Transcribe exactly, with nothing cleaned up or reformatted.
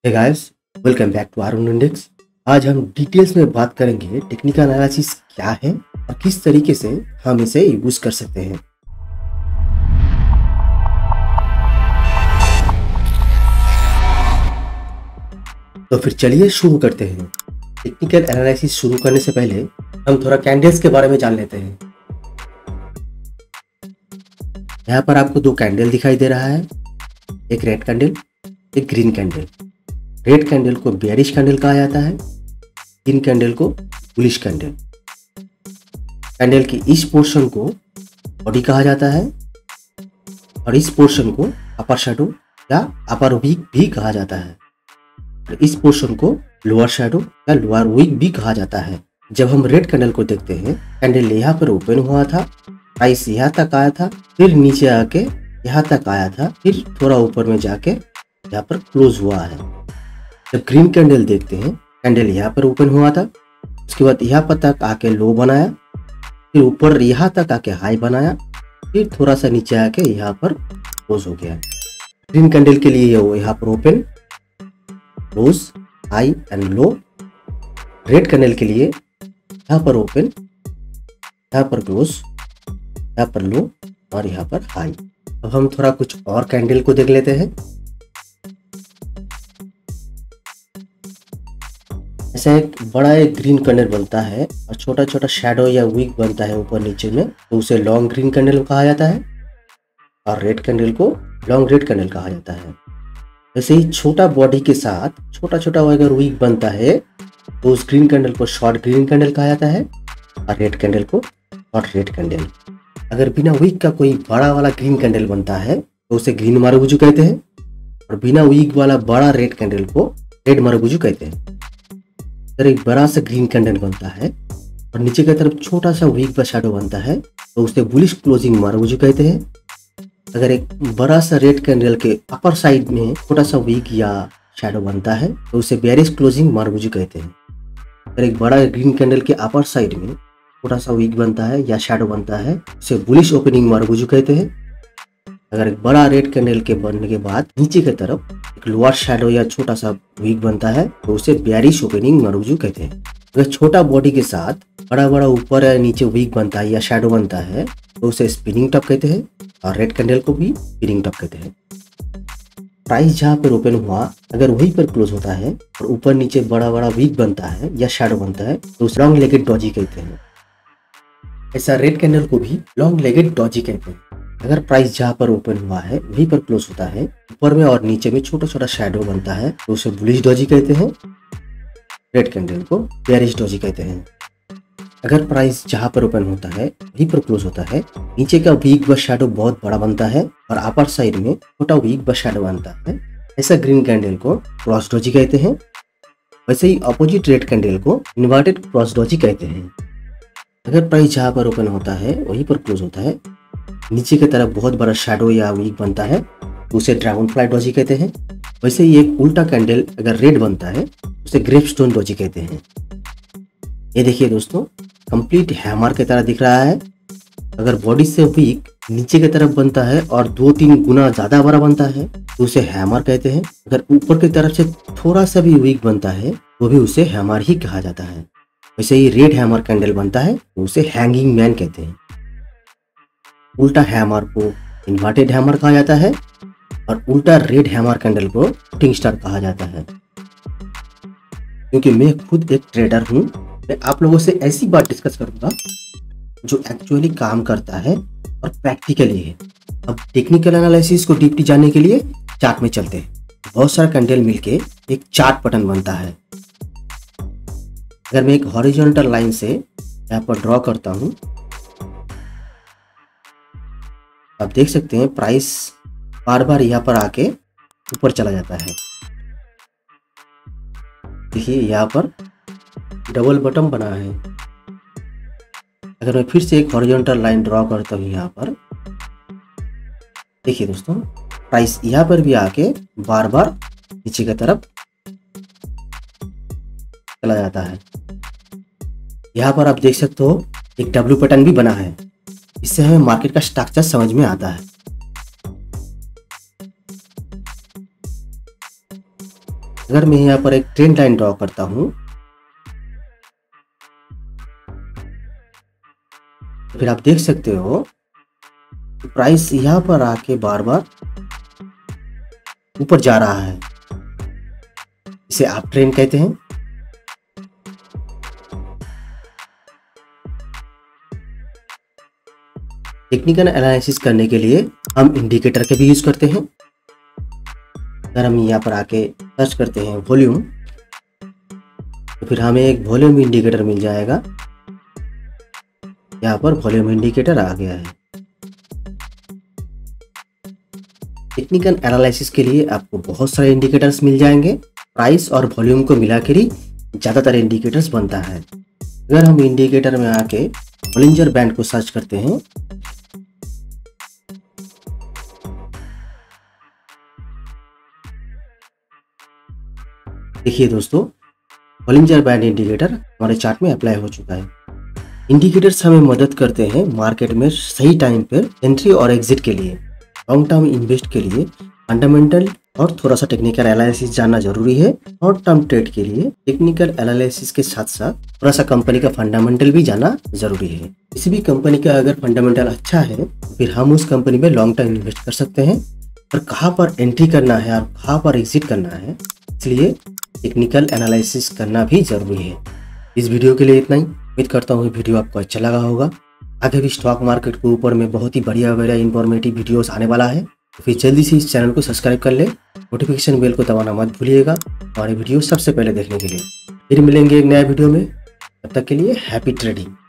Hey guys, welcome back to Arun index. आज हम details में बात करेंगे टेक्निकल एनालिसिस क्या है और किस तरीके से हम इसे यूज कर सकते हैं। तो फिर चलिए शुरू करते हैं। टेक्निकल एनालिसिस शुरू करने से पहले हम थोड़ा कैंडल्स के बारे में जान लेते हैं। यहाँ पर आपको दो कैंडल दिखाई दे रहा है, एक रेड कैंडल, एक ग्रीन कैंडल। रेड कैंडल को बेयरिश कैंडल कहा जाता है, ग्रीन कैंडल को बुलिश कैंडल। कैंडल की इस पोर्शन को बॉडी कहा जाता है और इस पोर्शन को अपर शैडो या अपर वीक भी कहा जाता है और इस पोर्शन को लोअर शैडो या लोअर वीक भी कहा जाता है। जब हम रेड कैंडल को देखते हैं, कैंडल यहाँ पर ओपन हुआ था, प्राइस यहाँ तक आया था, फिर नीचे आके यहाँ तक आया था, फिर थोड़ा ऊपर में जाके यहाँ पर क्लोज हुआ है। जब ग्रीन कैंडल देखते हैं, कैंडल यहाँ पर ओपन हुआ था, उसके बाद यहाँ पर तक आके लो बनाया, फिर ऊपर यहाँ तक आके हाई बनाया, फिर थोड़ा सा नीचे आके यहाँ पर क्लोज हो गया। ग्रीन कैंडल के लिए वो यहाँ पर open, close, high and low. Red candle के लिए यहाँ पर ओपन, यहाँ पर क्लोज, यहाँ पर लो और यहाँ पर हाई। अब हम थोड़ा कुछ और कैंडल को देख लेते हैं। ऐसा एक बड़ा एक ग्रीन कैंडल बनता है और छोटा छोटा शैडो या वीक बनता है ऊपर नीचे में, तो उसे लॉन्ग ग्रीन कैंडल कहा जाता है और रेड कैंडल को लॉन्ग रेड कैंडल कहा जाता है। वैसे ही छोटा बॉडी के साथ छोटा छोटा अगर वीक बनता है तो उस ग्रीन कैंडल को शॉर्ट ग्रीन कैंडल कहा जाता है और रेड कैंडल को शॉर्ट रेड कैंडल। अगर बिना वीक का कोई बड़ा वाला ग्रीन कैंडल बनता है तो उसे ग्रीन मारुबुजू कहते हैं और बिना वीक वाला बड़ा रेड कैंडल को रेड मारुबुजू कहते हैं। अगर एक बड़ा सा ग्रीन कैंडल बनता है और नीचे की तरफ छोटा सा वीक का शैडो बनता है तो उसे बुलिश क्लोजिंग मारुबुजू कहते हैं। अगर एक बड़ा सा रेड कैंडल के अपर साइड में छोटा सा वीक या शैडो बनता है तो उसे बेयरिश क्लोजिंग मारुबुजू कहते हैं। अगर एक बड़ा ग्रीन कैंडल के अपर साइड में छोटा सा वीक बनता है या शैडो बनता है उसे बुलिश ओपनिंग मारुबुजू कहते हैं। अगर एक बड़ा रेड कैंडल के बनने के बाद नीचे की तरफ एक लोअर शैडो या छोटा सा वीक बनता है तो उसे बेयरिश ओपनिंग मारुबुजू कहते हैं। अगर छोटा बॉडी के साथ बड़ा बड़ा ऊपर या नीचे वीक बनता है या शैडो बनता है तो उसे स्पिनिंग टॉप कहते हैं और रेड कैंडल को भी स्पिनिंग टॉप कहते हैं। प्राइस जहाँ पर ओपन हुआ अगर वहीं पर क्लोज होता है और ऊपर नीचे बड़ा बड़ा वीक बनता है या शैडो बनता है तो उसे लॉन्ग लेगेड डॉजी कहते हैं। ऐसा रेड कैंडल को भी लॉन्ग लेगेड डॉजी कहते हैं। अगर प्राइस जहाँ पर ओपन हुआ है वहीं पर क्लोज होता है, ऊपर में और नीचे में छोटा छोटा शैडो बनता है तो उसे बुलिश डॉजी कहते हैं। रेड कैंडल को बेयरिश डॉजी कहते हैं। अगर प्राइस जहाँ पर ओपन होता है वहीं पर क्लोज होता है, नीचे का वीक व शैडो बहुत बड़ा बनता है और अपर साइड में छोटा वीक व शैडो बनता है, ऐसा ग्रीन कैंडल को क्रॉस डॉजी कहते हैं। वैसे ही अपोजिट रेड कैंडल को इन्वर्टेड क्रॉस डॉजी कहते हैं। अगर प्राइस जहाँ पर ओपन होता है वहीं पर क्लोज होता है, नीचे की तरफ बहुत बड़ा शैडो या वीक बनता है तो उसे ड्रैगन फ्लाई डॉजी कहते हैं। वैसे ही एक उल्टा कैंडल अगर रेड बनता है उसे ग्रेपस्टोन डॉजी कहते हैं। ये देखिए दोस्तों, कंप्लीट हैमर की तरह दिख रहा है। अगर बॉडी से वीक नीचे की तरफ बनता है और दो तीन गुना ज्यादा बड़ा बनता है तो उसे हैमर कहते हैं। अगर ऊपर की तरफ से थोड़ा सा भी वीक बनता है तो भी उसे हैमर ही कहा जाता है। वैसे ही रेड हैमर कैंडल बनता है तो उसे हैंगिंग मैन कहते हैं। उल्टा हैमर को इन्वर्टेड हैमर कहा जाता है और उल्टा रेड हैमर कैंडल को शूटिंग स्टार कहा जाता है। क्योंकि मैं खुद एक ट्रेडर हूं, मैं आप लोगों से ऐसी बात डिस्कस करूंगा जो एक्चुअली काम करता है और प्रैक्टिकली है। अब टेक्निकल एनालिसिस को डीपली जानने के लिए चार्ट में चलते हैं। बहुत सारा कैंडल मिलके एक चार्ट पैटर्न बनता है। अगर मैं एक हॉरिजॉन्टल लाइन से यहाँ पर ड्रॉ करता हूं, आप देख सकते हैं प्राइस बार बार यहाँ पर आके ऊपर चला जाता है। देखिए यहाँ पर डबल बटन बना है। अगर मैं फिर से एक हॉरिजॉन्टल लाइन ड्रॉ करता हूँ यहाँ पर, देखिए दोस्तों, प्राइस यहाँ पर भी आके बार बार नीचे की तरफ चला जाता है। यहाँ पर आप देख सकते हो एक डब्ल्यू पैटर्न भी बना है। इससे हमें मार्केट का स्ट्रक्चर समझ में आता है। अगर मैं यहाँ पर एक ट्रेंड लाइन ड्रॉ करता हूँ तो फिर आप देख सकते हो प्राइस यहाँ पर आके बार बार ऊपर जा रहा है। इसे आप ट्रेंड कहते हैं। टेक्निकल एनालिसिस करने के लिए हम इंडिकेटर के भी यूज करते हैं। अगर हम यहाँ पर आके सर्च करते हैं वॉल्यूम तो फिर हमें एक वॉल्यूम इंडिकेटर मिल जाएगा। यहाँ पर वॉल्यूम इंडिकेटर आ गया है। टेक्निकल एनालिसिस के लिए आपको बहुत सारे इंडिकेटर्स मिल जाएंगे। प्राइस और वॉल्यूम को मिलाकर ही ज़्यादातर इंडिकेटर्स बनता है। अगर हम इंडिकेटर में आके बॉलिंजर बैंड को सर्च करते हैं देखिए दोस्तों, बॉलिंजर बैंड इंडिकेटर हमारे चार्ट में अप्लाई हो चुका है। इंडिकेटर्स हमें मदद करते हैं मार्केट में सही टाइम पर एंट्री और एग्जिट के लिए। लॉन्ग टर्म इन्वेस्ट के लिए फंडामेंटल और थोड़ा सा टेक्निकल एनालिसिस जानना जरूरी है। शॉर्ट टर्म ट्रेड के लिए टेक्निकल एनालिसिस के साथ साथ थोड़ा सा कंपनी का फंडामेंटल भी जानना जरूरी है। किसी भी कंपनी का अगर फंडामेंटल अच्छा है फिर हम उस कंपनी में लॉन्ग टर्म इन्वेस्ट कर सकते हैं। और कहाँ पर एंट्री करना है और कहाँ पर एग्जिट करना है, इसलिए टेक्निकल एनालिसिस करना भी जरूरी है। इस वीडियो के लिए इतना ही। उम्मीद करता हूँ वीडियो आपको अच्छा लगा होगा। आगे भी स्टॉक मार्केट के ऊपर में बहुत ही बढ़िया बढ़िया इंफॉर्मेटिव वीडियोस आने वाला है, तो फिर जल्दी से इस चैनल को सब्सक्राइब कर ले। नोटिफिकेशन बेल को दबाना मत भूलिएगा हमारे वीडियो सबसे पहले देखने के लिए। फिर मिलेंगे एक नया वीडियो में, तब तक के लिए हैप्पी ट्रेडिंग।